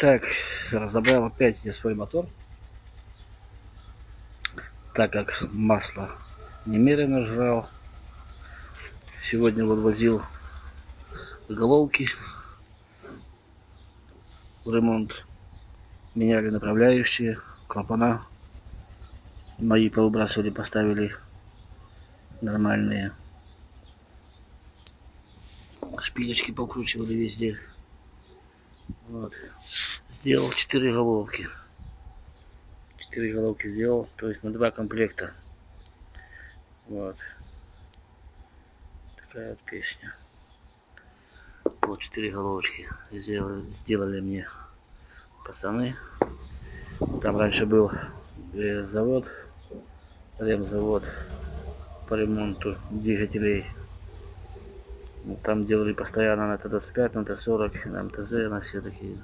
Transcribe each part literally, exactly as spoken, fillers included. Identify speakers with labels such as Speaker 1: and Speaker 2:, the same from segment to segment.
Speaker 1: Так, разобрал опять здесь свой мотор, так как масло немерено жрал. Сегодня вот возил головки в ремонт, меняли направляющие, клапана мои повыбрасывали, поставили нормальные, шпилечки покручивали везде. Вот. Сделал четыре головки. четыре головки сделал, то есть на два комплекта. Вот. Такая вот песня. Вот четыре головочки сделали, сделали мне пацаны. Там раньше был завод, ремзавод по ремонту двигателей. Там делали постоянно на Т двадцать пять, на Т сорок, на М Т З, на все такие.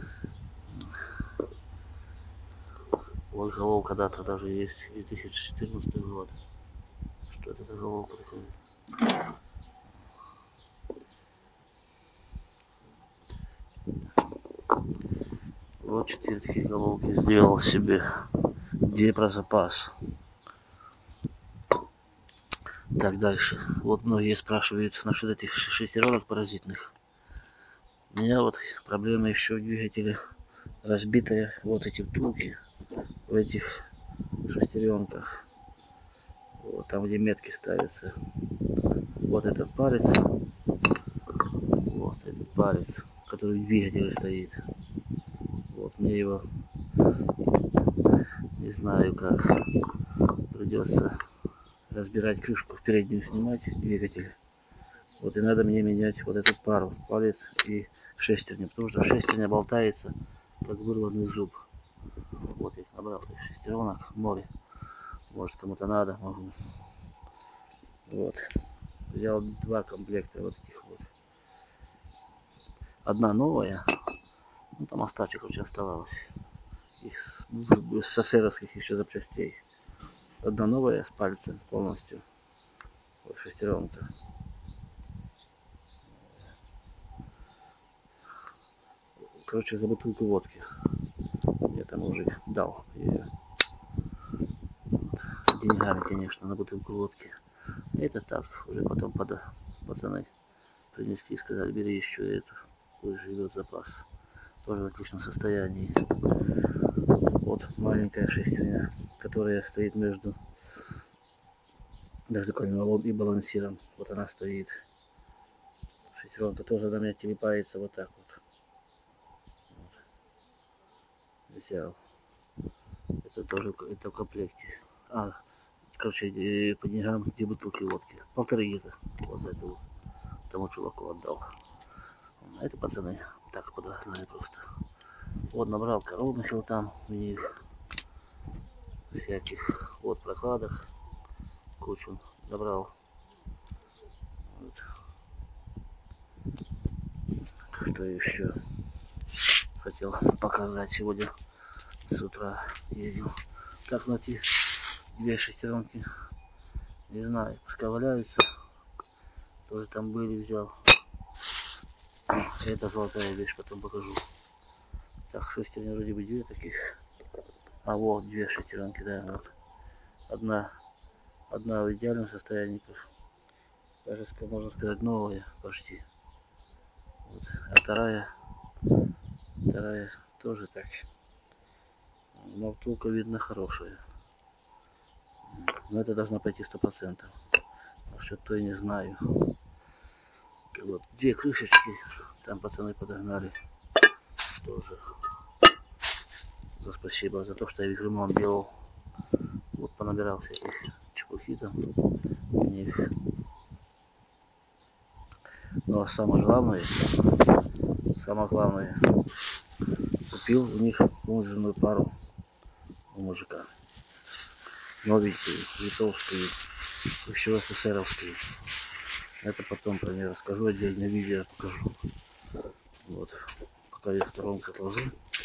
Speaker 1: Вот головка, да, тогда же есть, две тысячи четырнадцатый год. Что это за головка такая? Вот четыре такие головки сделал себе. Где про запас? Так, дальше. Вот многие спрашивают насчет этих шестеренок паразитных. У меня вот проблема еще в двигателе. Разбитая вот эти втулки в этих шестеренках. Вот там, где метки ставятся. Вот этот палец. Вот этот палец, который в двигателе стоит. Вот мне его, не знаю как, придется разбирать крышку, в переднюю снимать двигатель. Вот и надо мне менять вот эту пару, палец и шестерня, потому что шестерня болтается, как вырванный зуб. Вот их набрал, их шестеренок, море. Может, кому-то надо, могу. Вот. Взял два комплекта вот этих вот. Одна новая, ну там остаток, короче, оставалось. Их с соседовских еще запчастей. Одна новая с пальцем полностью. Вот шестеренка. Короче, за бутылку водки. Мне там мужик дал ее. Вот. Деньгами, конечно, на бутылку водки. Это так, уже потом пода, пацаны принесли, сказали, бери еще эту. Пусть живет запас. Тоже в отличном состоянии. Вот маленькая шестерня, которая стоит между между коленвалом и балансиром. Вот она стоит. Шестеренка тоже на меня телепается вот так вот. Вот. Взял. Это тоже это в комплекте. А, короче, по деньгам две бутылки водки. Полторы где-то. Вот за это вот. Тому чуваку отдал. А это пацаны так подогнали просто. Вот набрал коробочку там у них. Всяких вот прокладок. Кучу набрал. Вот. Что еще хотел показать сегодня с утра ездил. Как найти две шестеренки? Не знаю, пускай валяются. Тоже там были, взял. Это золотая вещь, потом покажу. Так, шестерни вроде бы две таких. А вот две шестеренки, да, вот. Одна, одна в идеальном состоянии, даже можно сказать новая почти. Вот. А вторая, вторая тоже так. Но втулка видно хорошая. Но это должна пойти сто процентов. Насчет той не знаю. Вот две крышечки, там пацаны подогнали. Тоже. За спасибо за то, что я их ремонт делал. Вот понабирал всяких чепухи там у них. Но самое главное, самое главное, купил у них лонжерную пару у мужика. Новенькие, литовские, еще СССРовские. Это потом про нее расскажу, отдельное видео покажу. Вот. Пока я в сторонку отложу.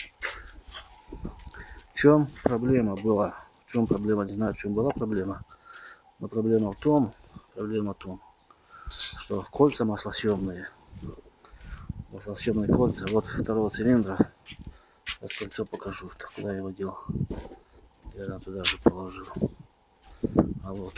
Speaker 1: В чем проблема была? В чем проблема? Не знаю, в чем была проблема. Но проблема в том, проблема в том, что кольца маслосъемные, маслосъемные кольца, вот второго цилиндра, Сейчас кольцо покажу, куда я его делал. Я туда же положил. А вот.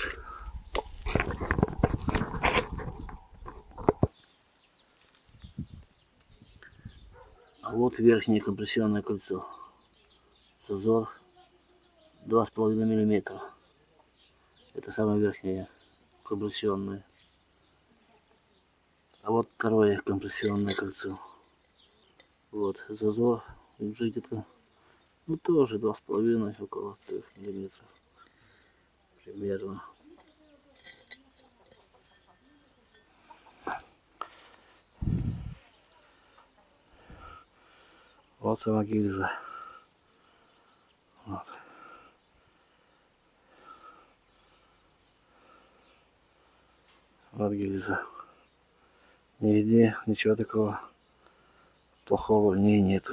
Speaker 1: А вот верхнее компрессионное кольцо. Зазор два с половиной миллиметра. Это самое верхнее компрессионное. А вот второе компрессионное кольцо. Вот зазор уже где-то, ну тоже два с половиной, около трех миллиметров примерно. Вот сама гильза. Вот. Вот гильза. Нигде ничего такого плохого в ней нету.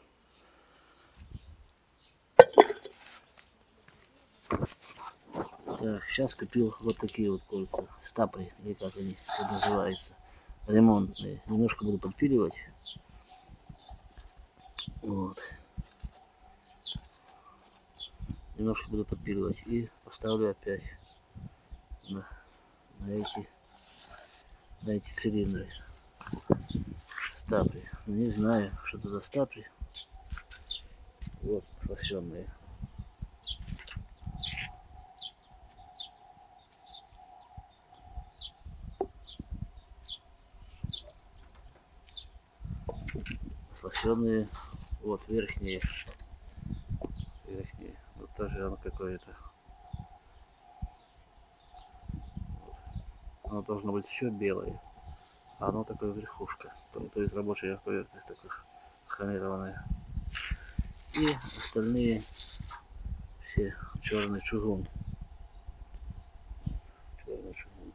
Speaker 1: Так, сейчас купил вот такие вот кольца. Стапри, или как они называются. Ремонтные. Немножко буду подпиливать. Вот. Немножко буду подпиливать и поставлю опять на, на эти на эти цилиндры. Стапри. Не знаю, что это за стапри. Вот, слащенные. Слащенные. Вот, верхние. Верхние. Вот тоже оно какое-то. Вот. Оно должно быть еще белое. А оно такое верхушка. То, то есть рабочая поверхность такая хромированная. И остальные все черный чугун. Черный чугун.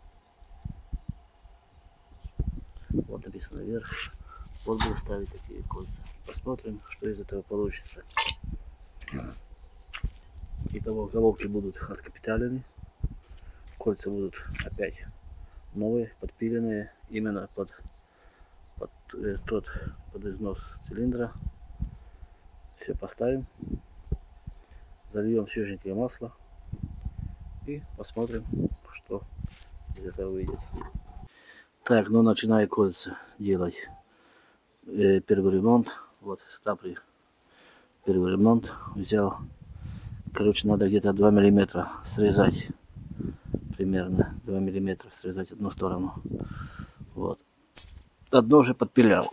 Speaker 1: Вот написано вверх. Вот буду ставить такие кольца. Посмотрим, что из этого получится. Итого головки будут откапиталены. Кольца будут опять новые, подпиленные именно под, под э, тот под износ цилиндра. Все поставим. Зальем свеженькое масло. И посмотрим, что из этого выйдет. Так, ну начинаю кольца делать. Э, первый ремонт. Вот стапри. Первый ремонт взял. Короче, надо где-то два миллиметра срезать. Примерно два миллиметра срезать одну сторону. Вот. Одно уже подпилял.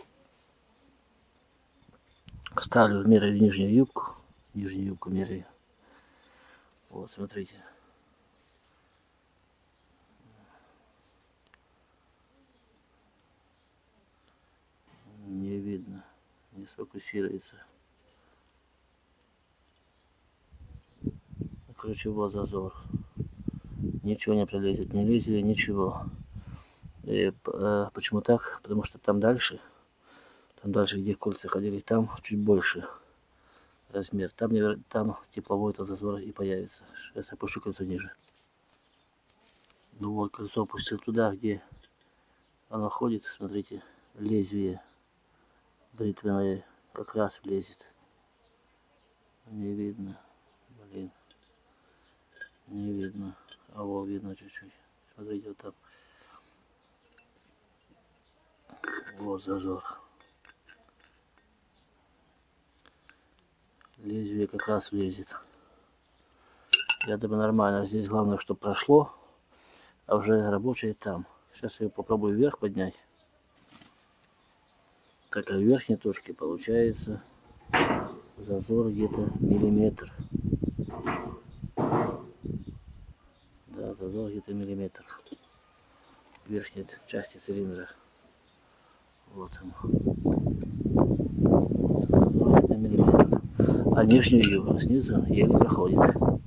Speaker 1: Ставлю в меряю нижнюю юбку. Нижнюю юбку меряю. Вот, смотрите. Не видно. Не сфокусируется. Короче, вот зазор. Ничего не пролезет, ни лезвие, ничего. И, э, почему так? Потому что там дальше, там дальше, где кольца ходили, там чуть больше размер. Там, там тепловой -то зазор и появится. Сейчас опущу кольцо ниже. Ну вот, кольцо опустил туда, где оно ходит. Смотрите, лезвие бритвенное как раз влезет. Не видно. Блин. Не видно. А вот видно чуть-чуть. Смотрите, вот там. Вот зазор. Лезвие как раз влезет. Я думаю, нормально. Здесь главное, чтобы прошло. А уже рабочее там. Сейчас я попробую вверх поднять. Так, а в верхней точке получается зазор где-то миллиметр. Да, зазор где-то миллиметр. В верхней части цилиндра. Вот он. Зазор где-то миллиметр. А нижнюю снизу еле проходит.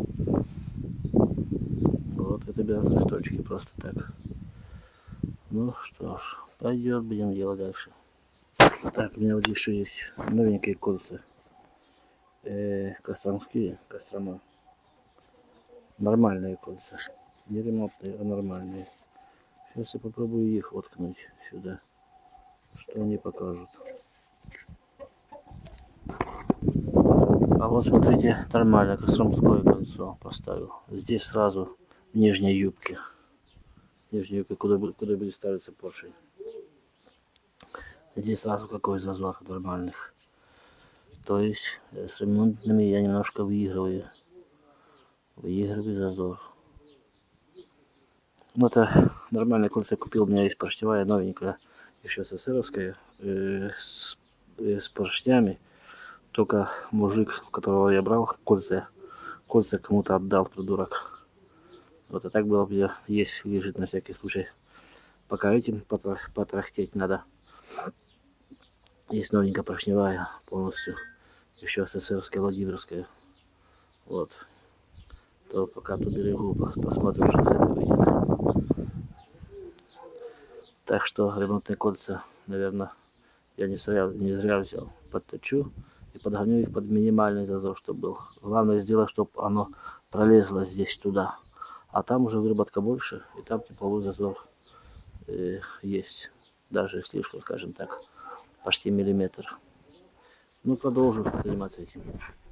Speaker 1: Вот это без листочки, просто так. Ну что ж, пойдет, будем делать дальше. Так, у меня вот еще есть новенькие кольца. Э, костромские, Кострома. Нормальные кольца. Не ремонтные, а нормальные. Сейчас я попробую их воткнуть сюда. Что они покажут. вот смотрите, нормально, Костромское кольцо поставил. Здесь сразу в нижней юбке. Нижней юбке, куда, куда будет ставиться поршень. Здесь сразу какой зазор нормальных. То есть с ремонтными я немножко выигрываю. Выигрываю зазор. Ну это нормальное кольцо купил. У меня есть поршневая новенькая, еще СССРовская, э, с, э, с поршнями. Только мужик, которого я брал, кольца, кольца кому-то отдал, придурок. Вот, а так было бы, есть, лежит на всякий случай. Пока этим потрах, потрахтеть надо. Есть новенькая поршневая полностью. Еще СССРская, Владимирская. Вот. То пока тут берегу, посмотрим, что с этого выйдет. Так что ремонтные кольца, наверное, я не зря, не зря взял. Подточу и подгоню их под минимальный зазор, чтобы был. Главное сделать, чтобы оно пролезло здесь туда. А там уже выработка больше, и там тепловой зазор э, есть. Даже слишком, скажем так, почти миллиметр. Ну, продолжу заниматься этим.